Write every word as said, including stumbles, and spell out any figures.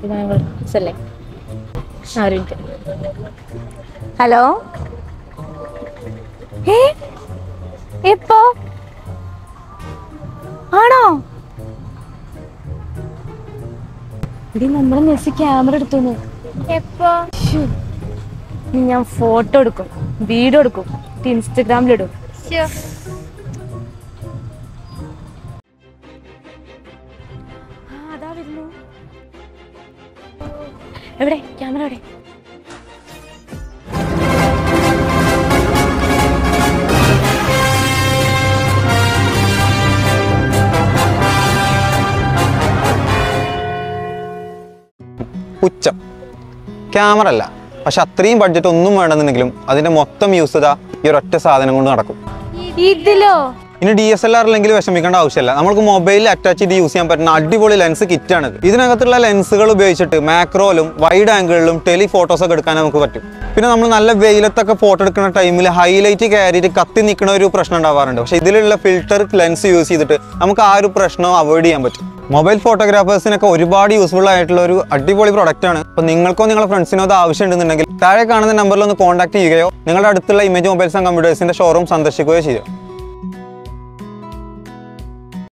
hello എപ്പോ ആണോ ഇടി നമ്മള് മെസ്സി ക്യാമറ എടുത്തു എപ്പോ ഞാൻ ഫോട്ടോ എടുക്കും വീഡിയോ എടുക്കും ഇൻസ്റ്റഗ്രാമിലിടും അതാ വരുന്നു എവിടെ ക്യാമറ എവിടെ പുച്ഛം ക്യാമറ അല്ല പക്ഷെ അത്രയും ബഡ്ജറ്റ് ഒന്നും വേണമെന്നുണ്ടെങ്കിലും അതിന്റെ മൊത്തം യൂസ് ചെയ്താ ഈ ഒരൊറ്റ സാധനം കൊണ്ട് നടക്കും ഇതിലോ ഇനി ഡി എസ് എൽ ആർ അല്ലെങ്കിൽ വിഷമിക്കേണ്ട ആവശ്യമില്ല നമുക്ക് മൊബൈലിൽ അറ്റാച്ച് ചെയ്ത് യൂസ് ചെയ്യാൻ പറ്റുന്ന അടിപൊളി ലെൻസ് കിറ്റാണ് ഇതിനകത്തുള്ള ലെൻസുകൾ ഉപയോഗിച്ചിട്ട് മാക്രോയിലും വൈഡ് ആംഗിളിലും ടെലി ഫോട്ടോസ് ഒക്കെ എടുക്കാൻ നമുക്ക് പറ്റും പിന്നെ നമ്മൾ നല്ല വെയിലത്തൊക്കെ ഫോട്ടോ എടുക്കുന്ന ടൈമിൽ ഹൈലൈറ്റ് കയറിയിട്ട് കത്തി നിൽക്കുന്ന ഒരു പ്രശ്നം ഉണ്ടാവാറുണ്ട് പക്ഷെ ഇതിലുള്ള ഫിൽറ്റർ ലെൻസ് യൂസ് ചെയ്തിട്ട് നമുക്ക് ആ ഒരു പ്രശ്നം അവോയ്ഡ് ചെയ്യാൻ പറ്റും മൊബൈൽ ഫോട്ടോഗ്രാഫേഴ്സിനൊക്കെ ഒരുപാട് യൂസ്ഫുൾ ആയിട്ടുള്ള ഒരു അടിപൊളി പ്രൊഡക്റ്റ് ആണ് അപ്പോൾ നിങ്ങൾക്കോ നിങ്ങളുടെ ഫ്രണ്ട്സിനോ അത് ആവശ്യമുണ്ടെന്നുണ്ടെങ്കിൽ താഴെ കാണുന്ന നമ്പറിൽ ഒന്ന് കോൺടാക്ട് ചെയ്യുകയോ നിങ്ങളുടെ അടുത്തുള്ള ഇമേജ് മൊബൈൽസ് ആൻഡ് കമ്പ്യൂട്ടേഴ്സിന്റെ ഷോറൂം സന്ദർശിക്കുകയോ ചെയ്യുക